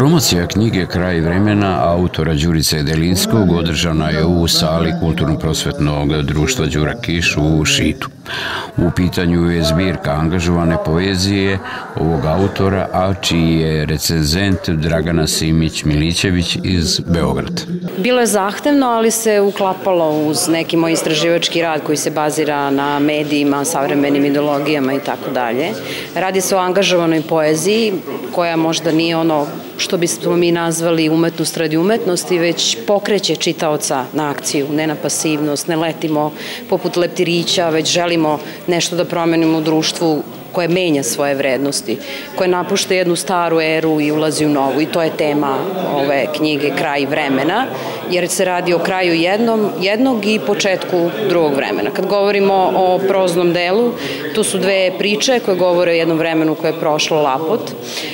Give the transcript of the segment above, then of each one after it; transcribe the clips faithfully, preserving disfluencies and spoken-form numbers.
Promocija knjige Kraj vremena autora Đurice Delinskog održana je u sali Kulturno-prosvetnog društva Đura Kiš u Šitu. U pitanju je zbirka angažovane poezije ovog autora, a čiji je recenzent Dragana Simić-Milićević iz Beograda. Bilo je zahtevno, ali se uklapalo uz neki moj istraživački rad koji se bazira na medijima, savremenim ideologijama i tako dalje. Radi se o angažovanoj poeziji koja možda nije ono što bismo mi nazvali umetnost radi umetnosti, već pokreće čitaoca na akciju, ne na pasivnost, ne letimo poput leptirića, već želimo nešto da promenimo u društvu koje menja svoje vrednosti, koje napušta jednu staru eru i ulazi u novu. I to je tema ove knjige Kraj vremena, jer se radi o kraju jednom, jednog i početku drugog vremena. Kad govorimo o proznom delu, tu su dve priče koje govore o jednom vremenu koje je prošlo lapot,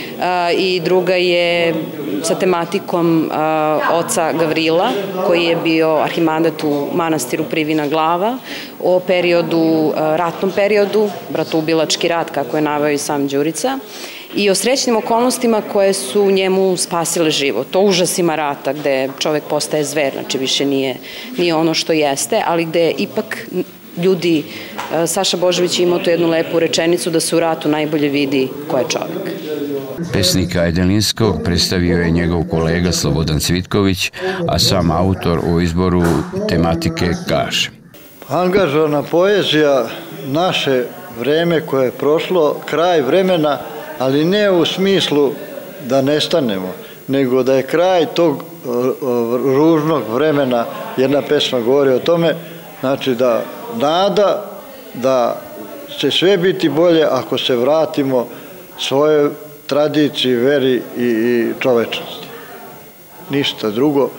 i druga je sa tematikom oca Gavrila, koji je bio arhimandat u manastiru Privina Glava, o periodu, ratnom periodu, bratoubilački rat, kako je naveo i sam Đurica, i o srećnim okolnostima koje su njemu spasile život. O užasima rata, gde čovek postaje zver, znači više nije, nije ono što jeste, ali gde ipak ljudi, Saša Božović je imao tu jednu lepu rečenicu da se u ratu najbolje vidi ko je čovek. Pesnika Delinskog predstavio je njegov kolega Slobodan Cvitković, a sam autor u izboru tematike kaže: Angažovana poezija, naše vreme koje je prošlo, kraj vremena, ali ne u smislu da nestanemo, nego da je kraj tog ružnog vremena. Jedna pesma govori o tome, znači da nada da će sve biti bolje ako se vratimo svojoj tradiciji, veri i čovečnosti. Ništa drugo.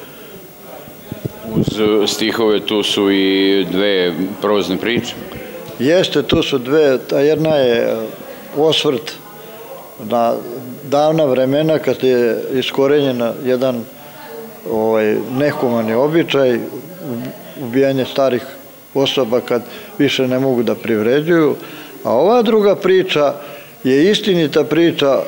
Uz stihove tu su i dve prozne priče. Jeste, tu su dve. Jedna je osvrt na davna vremena kad je iskorenjena jedan nehumani običaj, ubijanje starih osoba kad više ne mogu da privređuju. A ova druga priča je istinita priča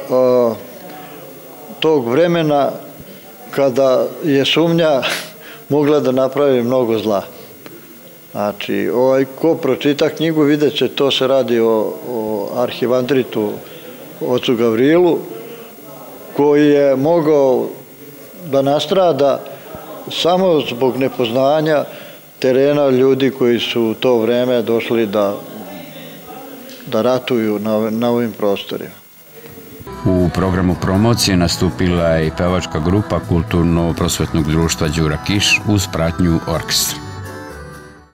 tog vremena kada je sumnja mogla da napravi mnogo zla. Znači, ko pročita knjigu vidjet će, to se radi o arhivandritu ocu Gavrilu, koji je mogao da nastrada samo zbog nepoznanja terena ljudi koji su u to vreme došli da da ratuju na ovim prostorima. U programu promocije nastupila je i pevačka grupa Kulturno-prosvetnog društva Đura Kiš uz pratnju orkestra.